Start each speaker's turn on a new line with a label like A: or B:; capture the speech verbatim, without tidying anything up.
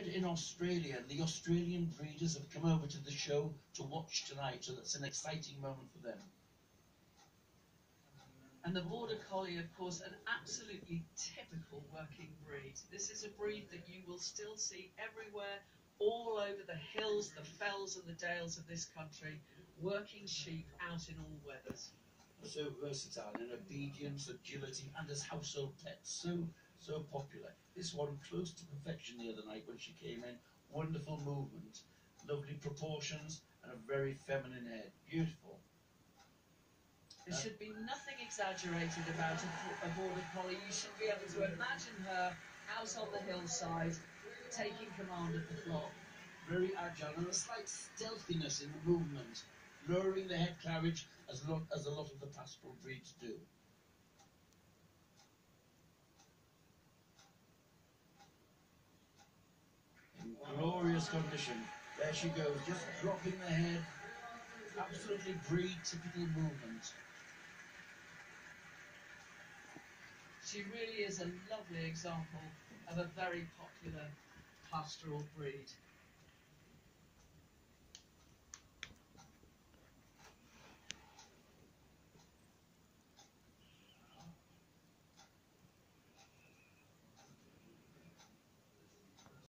A: bred in Australia, and the Australian breeders have come over to the show to watch tonight, so that's an exciting moment for them.
B: And the Border Collie, of course, an absolutely typical working breed. This is a breed that you will still see everywhere, all over the hills, the fells and the dales of this country, working sheep out in all weathers.
A: So versatile in obedience, agility, and as household pets. So, so popular. This one close to perfection the other night when she came in. Wonderful movement, lovely proportions, and a very feminine head. Beautiful.
B: There should be nothing exaggerated about a, a Border Collie. You should be able to imagine her out on the hillside, taking command of the flock.
A: Very agile and a slight stealthiness in the movement, lowering the head carriage as, lo as a lot of the pastoral breeds do. In glorious condition. There she goes, just dropping the head. Absolutely breed-typical movement.
B: She really is a lovely example of a very popular pastoral breed.